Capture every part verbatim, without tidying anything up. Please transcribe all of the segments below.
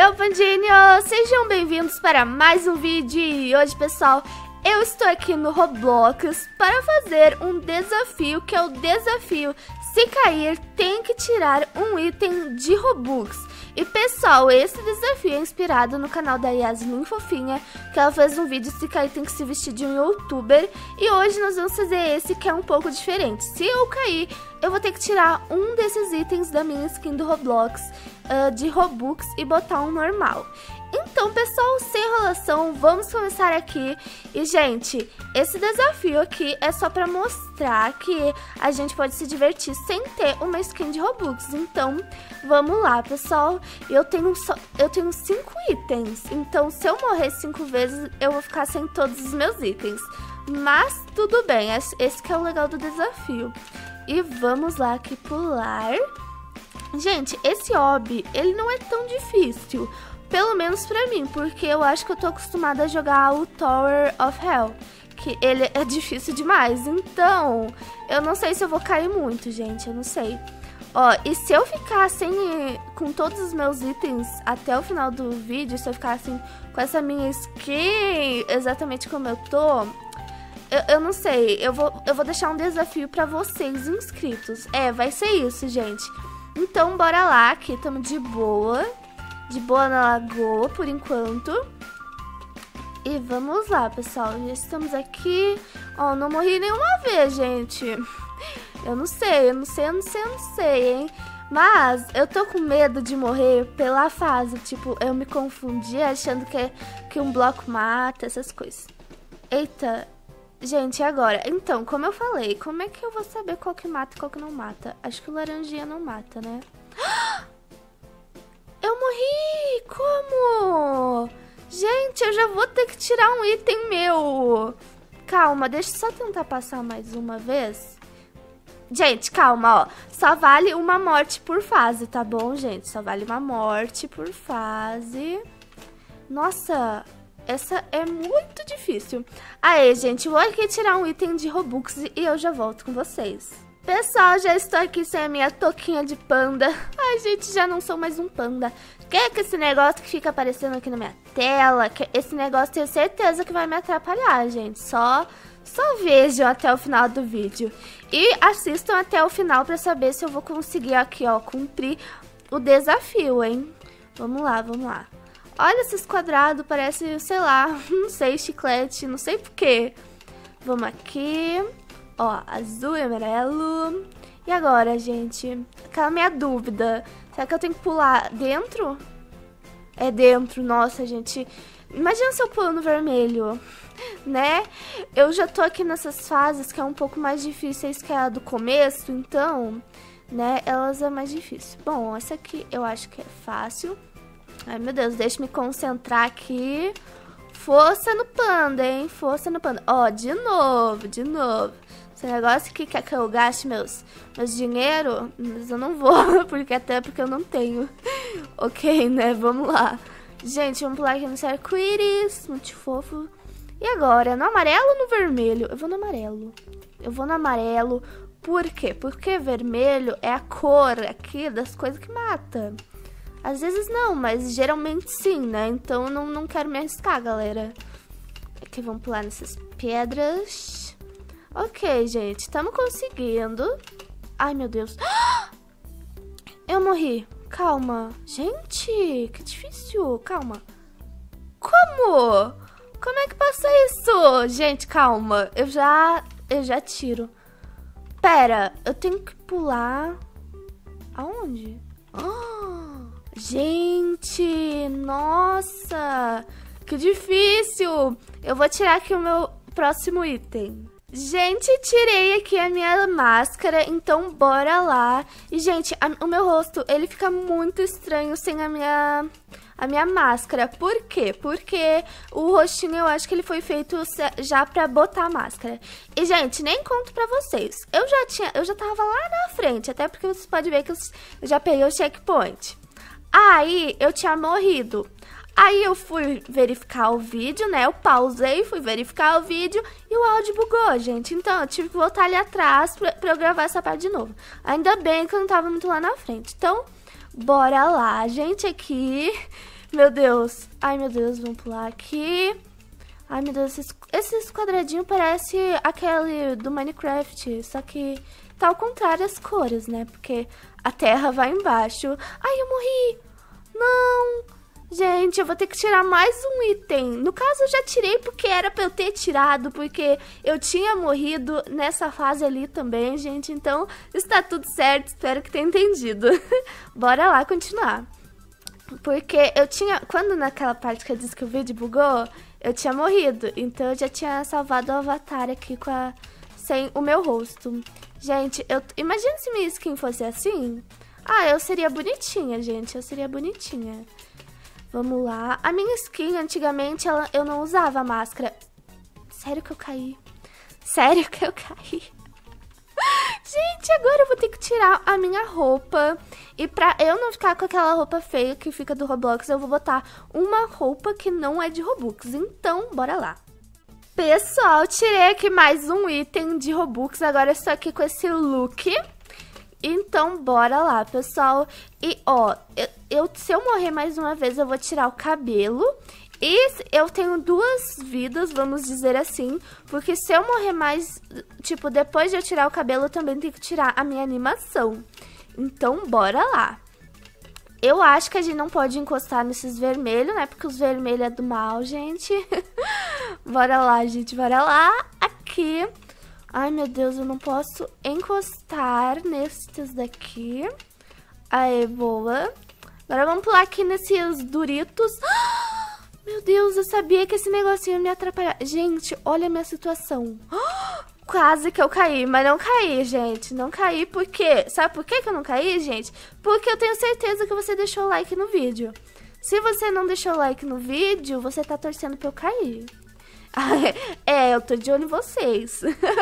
Valeu, Pandinho! Sejam bem-vindos para mais um vídeo. E hoje, pessoal, eu estou aqui no Roblox para fazer um desafio, que é o desafio se cair, tem que tirar um item de Robux. E, pessoal, esse desafio é inspirado no canal da Yasmin Fofinha, que ela fez um vídeo se cair tem que se vestir de um youtuber. E hoje nós vamos fazer esse, que é um pouco diferente. Se eu cair, eu vou ter que tirar um desses itens da minha skin do Roblox, uh, de Robux, e botar um normal. Então, pessoal, sem enrolação, vamos começar aqui. E, gente, esse desafio aqui é só pra mostrar que a gente pode se divertir sem ter uma skin de Robux. Então, vamos lá, pessoal. Eu tenho, só, eu tenho cinco itens. Então, se eu morrer cinco vezes, eu vou ficar sem todos os meus itens. Mas, tudo bem, esse que é o legal do desafio. E vamos lá aqui pular. Gente, esse hobby, ele não é tão difícil. Pelo menos pra mim, porque eu acho que eu tô acostumada a jogar o Tower of Hell, que ele é difícil demais. Então, eu não sei se eu vou cair muito, gente, eu não sei. Ó, e se eu ficar sem, com todos os meus itens até o final do vídeo, se eu ficar assim, com essa minha skin, exatamente como eu tô, eu, eu não sei, eu vou, eu vou deixar um desafio pra vocês inscritos. É, vai ser isso, gente. Então, bora lá, aqui estamos de boa. De boa na lagoa, por enquanto. E vamos lá, pessoal. Já estamos aqui. Ó, não morri nenhuma vez, gente. Eu não sei, eu não sei, eu não sei, eu não sei, hein. Mas eu tô com medo de morrer pela fase. Tipo, eu me confundi achando que, que um bloco mata, essas coisas. Eita. Gente, e agora? Então, como eu falei, como é que eu vou saber qual que mata e qual que não mata? Acho que o laranjinha não mata, né? Eu morri! Como? Gente, eu já vou ter que tirar um item meu. Calma, deixa eu só tentar passar mais uma vez. Gente, calma, ó. Só vale uma morte por fase, tá bom, gente? Só vale uma morte por fase. Nossa, essa é muito difícil. Aê, gente, vou aqui tirar um item de Robux e eu já volto com vocês. Pessoal, já estou aqui sem a minha touquinha de panda. Ai, gente, já não sou mais um panda. Que é que esse negócio que fica aparecendo aqui na minha tela, que esse negócio tenho certeza que vai me atrapalhar, gente. Só, só vejam até o final do vídeo. E assistam até o final pra saber se eu vou conseguir aqui, ó, cumprir o desafio, hein? Vamos lá, vamos lá. Olha esses quadrados, parece, sei lá, não sei, chiclete, não sei porquê. Vamos aqui. Ó, azul e amarelo. E agora, gente? Aquela minha dúvida. Será que eu tenho que pular dentro? É dentro, nossa, gente. Imagina se eu pulo no vermelho, né? Eu já tô aqui nessas fases que é um pouco mais difíceis que a do começo, então, né, elas é mais difícil. Bom, essa aqui eu acho que é fácil. Ai, meu Deus, deixa eu me concentrar aqui. Força no panda, hein? Força no panda. Ó, de novo, de novo. Esse negócio que quer que eu gaste meus, meus dinheiro, mas eu não vou, porque até porque eu não tenho. Ok, né? Vamos lá. Gente, vamos pular aqui no arco-íris, muito fofo. E agora, no amarelo ou no vermelho? Eu vou no amarelo. Eu vou no amarelo. Por quê? Porque vermelho é a cor aqui das coisas que mata. Às vezes não, mas geralmente sim, né? Então eu não, não quero me arriscar, galera. Aqui, vamos pular nessas pedras. Ok, gente, estamos conseguindo. Ai, meu Deus. Eu morri. Calma. Gente, que difícil. Calma. Como? Como é que passa isso? Gente, calma. Eu já, eu já tiro. Pera, eu tenho que pular. Aonde? Oh, gente, nossa. Que difícil. Eu vou tirar aqui o meu próximo item. Gente, tirei aqui a minha máscara, então bora lá. E, gente, a, o meu rosto, ele fica muito estranho sem a minha, a minha máscara. Por quê? Porque o rostinho, eu acho que ele foi feito já pra botar a máscara. E, gente, nem conto pra vocês. Eu já tinha, eu já tava lá na frente, até porque vocês podem ver que eu já peguei o checkpoint. Aí, eu tinha morrido. Aí eu fui verificar o vídeo, né? Eu pausei, fui verificar o vídeo e o áudio bugou, gente. Então eu tive que voltar ali atrás pra, pra eu gravar essa parte de novo. Ainda bem que eu não tava muito lá na frente. Então, bora lá, gente, aqui. Meu Deus. Ai, meu Deus, vamos pular aqui. Ai, meu Deus, esses, esses quadradinhos parecem aquele do Minecraft, só que tá ao contrário as cores, né? Porque a terra vai embaixo. Ai, eu morri. Não. Gente, eu vou ter que tirar mais um item. No caso, eu já tirei porque era pra eu ter tirado, porque eu tinha morrido nessa fase ali também, gente. Então, está tudo certo, espero que tenha entendido. Bora lá continuar. Porque eu tinha... Quando naquela parte que eu disse que o vídeo bugou, eu tinha morrido. Então, eu já tinha salvado o avatar aqui com a... sem o meu rosto. Gente, eu... imagina se minha skin fosse assim. Ah, eu seria bonitinha, gente. Eu seria bonitinha. Vamos lá. A minha skin, antigamente, ela... eu não usava máscara. Sério que eu caí? Sério que eu caí? Gente, agora eu vou ter que tirar a minha roupa. E pra eu não ficar com aquela roupa feia que fica do Roblox, eu vou botar uma roupa que não é de Robux. Então, bora lá. Pessoal, tirei aqui mais um item de Robux. Agora eu estou aqui com esse look. Então, bora lá, pessoal. E, ó, eu, eu, se eu morrer mais uma vez, eu vou tirar o cabelo. E eu tenho duas vidas, vamos dizer assim, porque se eu morrer mais, tipo, depois de eu tirar o cabelo, eu também tenho que tirar a minha animação. Então, bora lá. Eu acho que a gente não pode encostar nesses vermelhos, né, porque os vermelhos é do mal, gente. Bora lá, gente, bora lá. Aqui. Ai, meu Deus, eu não posso encostar nesses daqui. Aê, boa. Agora vamos pular aqui nesses Doritos. Meu Deus, eu sabia que esse negocinho ia me atrapalhar. Gente, olha a minha situação. Quase que eu caí, mas não caí, gente. Não caí porque... Sabe por que que eu não caí, gente? Porque eu tenho certeza que você deixou o like no vídeo. Se você não deixou o like no vídeo, você tá torcendo pra eu cair. É, eu tô de olho em vocês.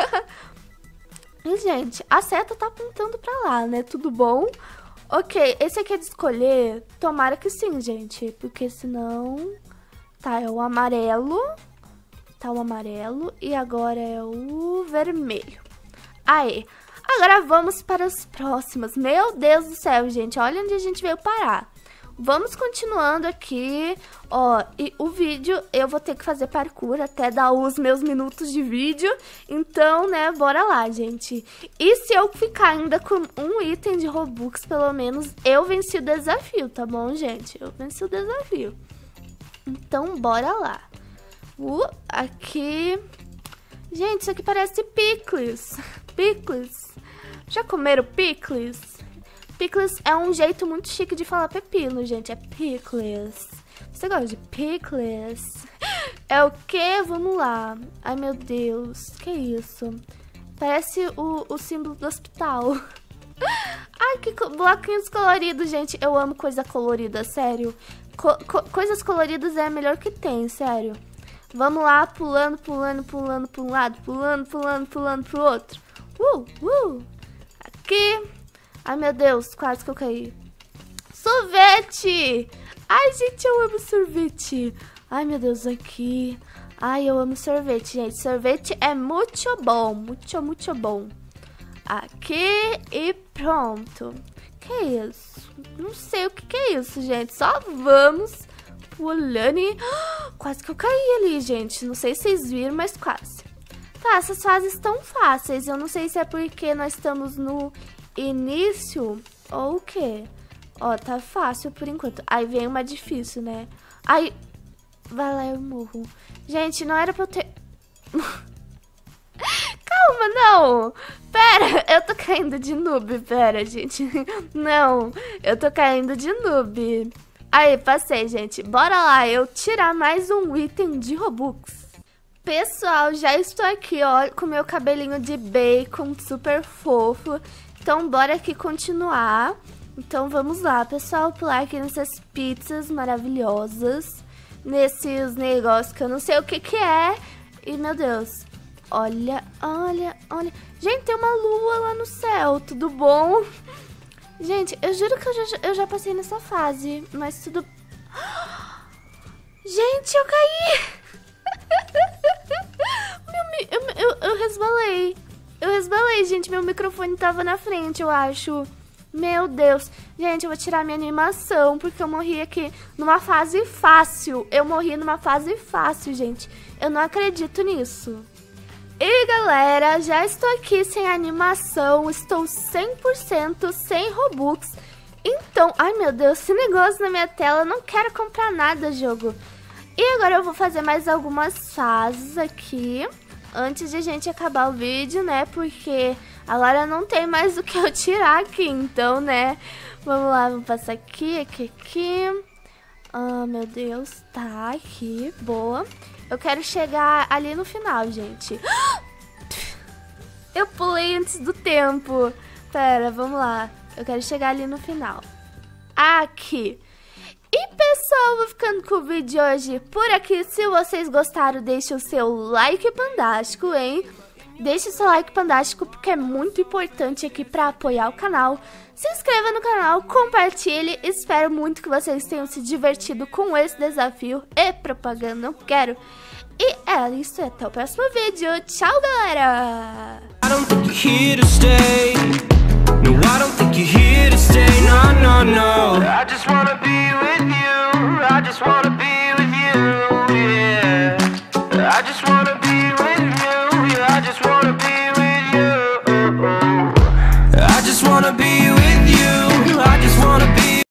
E, gente, a seta tá apontando pra lá, né? Tudo bom? Ok, esse aqui é de escolher. Tomara que sim, gente. Porque senão... Tá, é o amarelo. Tá o amarelo. E agora é o vermelho. Aê. Agora vamos para as próximas. Meu Deus do céu, gente. Olha onde a gente veio parar. Vamos continuando aqui. Ó, e o vídeo eu vou ter que fazer parkour até dar os meus minutos de vídeo. Então, né, bora lá, gente. E se eu ficar ainda com um item de Robux, pelo menos, eu venci o desafio, tá bom, gente? Eu venci o desafio. Então, bora lá. Uh, aqui... Gente, isso aqui parece picles. Picles. Já comeram picles? Picles é um jeito muito chique de falar pepino, gente. É picles. Você gosta de picles? É o quê? Vamos lá. Ai, meu Deus. Que isso? Parece o, o símbolo do hospital. Ai, que bloquinhos coloridos, gente. Eu amo coisa colorida, sério. Co co coisas coloridas é a melhor que tem, sério. Vamos lá, pulando, pulando, pulando para um lado, pulando, pulando, pulando pro outro. Uh, uh. Aqui. Ai, meu Deus, quase que eu caí. Sorvete! Ai, gente, eu amo sorvete. Ai, meu Deus, aqui. Ai, eu amo sorvete, gente. Sorvete é muito bom, muito, muito bom. Aqui e pronto. Que é isso? Não sei o que, que é isso, gente. Só vamos pulando e... Quase que eu caí ali, gente. Não sei se vocês viram, mas quase. Tá, essas fases estão fáceis. Eu não sei se é porque nós estamos no início ou o quê. Ó, tá fácil por enquanto. Aí vem uma difícil, né? Aí... Vai lá, eu morro. Gente, não era pra eu ter... Calma, não! Pera, eu tô caindo de noob, pera, gente. Não, eu tô caindo de noob. Aí, passei, gente. Bora lá, eu tirar mais um item de Robux. Pessoal, já estou aqui, ó, com meu cabelinho de bacon super fofo. Então, bora aqui continuar. Então, vamos lá, pessoal, pular aqui nessas pizzas maravilhosas. Nesses negócios que eu não sei o que que é. E, meu Deus, olha, olha, olha. Gente, tem uma lua lá no céu, tudo bom? Gente, eu juro que eu já, eu já passei nessa fase, mas tudo... Gente, eu caí! meu, eu, eu, eu resbalei. Eu resbalei, gente, meu microfone tava na frente, eu acho. Meu Deus. Gente, eu vou tirar minha animação, porque eu morri aqui numa fase fácil. Eu morri numa fase fácil, gente. Eu não acredito nisso. E galera, já estou aqui sem animação, estou cem por cento sem Robux. Então, ai meu Deus, esse negócio na minha tela, eu não quero comprar nada, jogo. E agora eu vou fazer mais algumas fases aqui, antes de a gente acabar o vídeo, né? Porque agora não tem mais o que eu tirar aqui, então, né? Vamos lá, vamos passar aqui, aqui, aqui. Ah, meu Deus, tá aqui, boa. Eu quero chegar ali no final, gente. Eu pulei antes do tempo. Pera, vamos lá. Eu quero chegar ali no final. Aqui. E pessoal, vou ficando com o vídeo de hoje por aqui. Se vocês gostaram, deixe o seu like pandástico, hein? Deixe o seu like pandástico porque é muito importante aqui pra apoiar o canal. Se inscreva no canal, compartilhe. Espero muito que vocês tenham se divertido com esse desafio e propaganda, não quero. E é isso, até o próximo vídeo. Tchau, galera! I don't think you're here to stay. No, I don't think you're here to stay. No, no, no. I just want